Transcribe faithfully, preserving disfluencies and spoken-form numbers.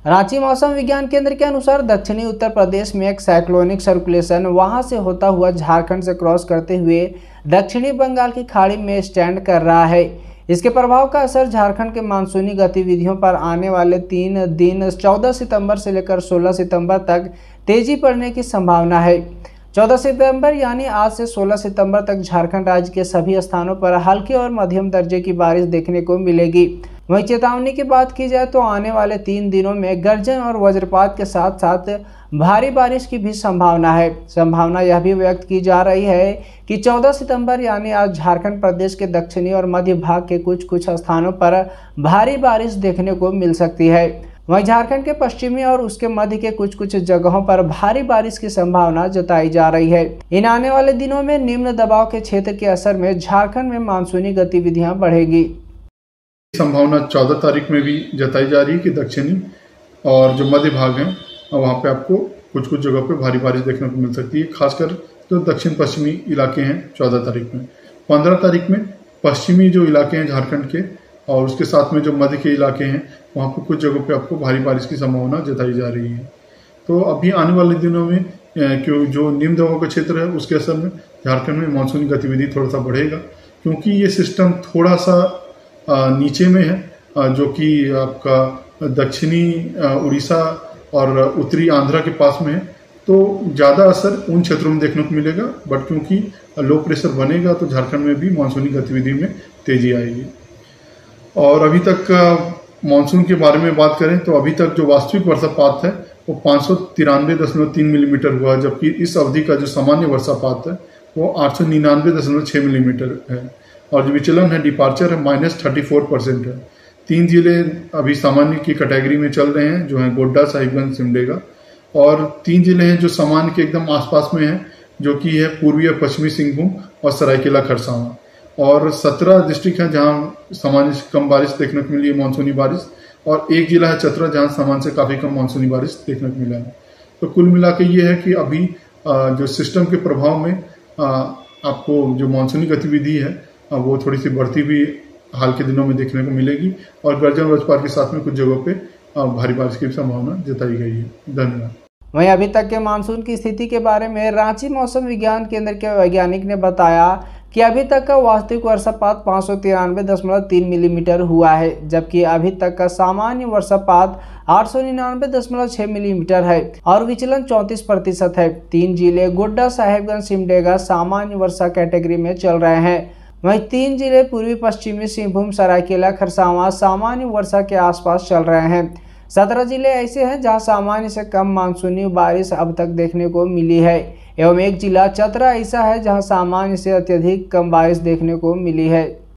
रांची मौसम विज्ञान केंद्र के अनुसार दक्षिणी उत्तर प्रदेश में एक साइक्लोनिक सर्कुलेशन वहां से होता हुआ झारखंड से क्रॉस करते हुए दक्षिणी बंगाल की खाड़ी में स्टैंड कर रहा है। इसके प्रभाव का असर झारखंड के मानसूनी गतिविधियों पर आने वाले तीन दिन चौदह सितंबर से लेकर सोलह सितंबर तक तेजी पड़ने की संभावना है। चौदह सितंबर यानी आज से सोलह सितंबर तक झारखंड राज्य के सभी स्थानों पर हल्की और मध्यम दर्जे की बारिश देखने को मिलेगी। वहीं चेतावनी की बात की जाए तो आने वाले तीन दिनों में गर्जन और वज्रपात के साथ साथ भारी बारिश की भी संभावना है। संभावना यह भी व्यक्त की जा रही है कि चौदह सितंबर यानी आज झारखंड प्रदेश के दक्षिणी और मध्य भाग के कुछ कुछ स्थानों पर भारी बारिश देखने को मिल सकती है। वहीं झारखंड के पश्चिमी और उसके मध्य के कुछ कुछ जगहों पर भारी बारिश की संभावना जताई जा रही है। इन आने वाले दिनों में निम्न दबाव के क्षेत्र के असर में झारखंड में मानसूनी गतिविधियां बढ़ेगी। संभावना चौदह तारीख में भी जताई जा रही है कि दक्षिणी और जो मध्य भाग हैं वहाँ पे आपको कुछ कुछ जगहों पे भारी बारिश देखने को मिल सकती है। खासकर जो दक्षिण पश्चिमी इलाके हैं चौदह तारीख में। पंद्रह तारीख में पश्चिमी जो इलाके हैं झारखंड के और उसके साथ में जो मध्य के इलाके हैं वहाँ पर कुछ जगहों पे आपको भारी बारिश की संभावना जताई जा रही है। तो अभी आने वाले दिनों में क्यों जो निम्न दबाव का क्षेत्र है उसके असर में झारखंड में मानसूनी गतिविधि थोड़ा सा बढ़ेगा, क्योंकि ये सिस्टम थोड़ा सा नीचे में है जो कि आपका दक्षिणी उड़ीसा और उत्तरी आंध्रा के पास में है। तो ज़्यादा असर उन क्षेत्रों में देखने को मिलेगा, बट क्योंकि लो प्रेशर बनेगा तो झारखंड में भी मानसूनी गतिविधि में तेजी आएगी। और अभी तक मानसून के बारे में बात करें तो अभी तक जो वास्तविक वर्षापात है वो पाँच सौ तिरानवे दशमलव तीन मिलीमीटर हुआ, जबकि इस अवधि का जो सामान्य वर्षापात है वो आठ सौ निन्यानवे दशमलव छः मिलीमीटर है। और जो विचलन है डिपार्चर है माइनस थर्टी फोर परसेंट है। तीन जिले अभी सामान्य की कैटेगरी में चल रहे हैं जो है गोड्डा, साहिबगंज, सिमडेगा, और तीन जिले हैं जो सामान्य के एकदम आसपास में हैं जो कि है पूर्वी और पश्चिमी सिंहभूम और सरायकेला खरसावां। और सत्रह डिस्ट्रिक्ट हैं जहां सामान्य से कम बारिश देखने को मिली है मानसूनी बारिश, और एक जिला है चतरा जहां सामान्य से काफ़ी कम मानसूनी बारिश देखने को मिला है। तो कुल मिला के ये है कि अभी जो सिस्टम के प्रभाव में आपको जो मानसूनी गतिविधि है वो थोड़ी सी बढ़ती हुई हाल के दिनों में देखने को मिलेगी, और गर्जन वज्रपात के साथ में कुछ जगहों पे भारी बारिश की संभावना जताई गई है। धन्यवाद। वहीं अभी तक के मानसून की स्थिति के बारे में रांची मौसम विज्ञान केंद्र के वैज्ञानिक ने बताया कि अभी तक का वास्तविक वर्षापात पाँच सौ तिरानवे दशमलव तीन मिलीमीटर हुआ है, जबकि अभी तक का सामान्य वर्षापात आठ सौ निन्यानवे दशमलव छः मिलीमीटर है और विचलन चौंतीस प्रतिशत है। तीन जिले गोड्डा, साहिबगंज, सिमडेगा सामान्य वर्षा कैटेगरी में चल रहे हैं। वहीं तीन जिले पूर्वी पश्चिमी सिंहभूम, सरायकेला, खरसावां सामान्य वर्षा के आसपास चल रहे हैं। सत्रह जिले ऐसे हैं जहां सामान्य से कम मानसूनी बारिश अब तक देखने को मिली है, एवं एक जिला चतरा ऐसा है जहां सामान्य से अत्यधिक कम बारिश देखने को मिली है।